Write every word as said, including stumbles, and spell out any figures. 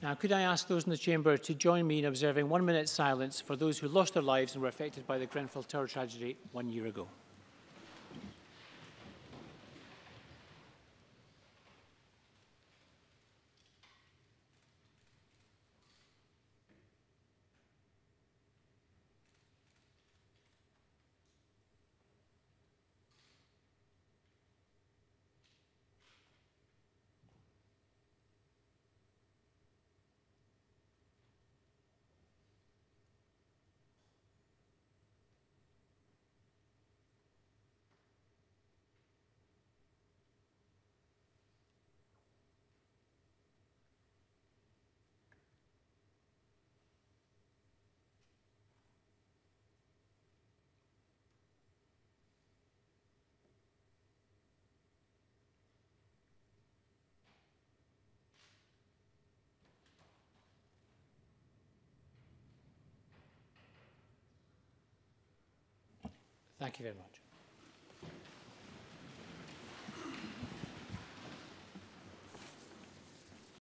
Now, could I ask those in the chamber to join me in observing one minute's silence for those who lost their lives and were affected by the Grenfell Tower tragedy one year ago? Thank you very much.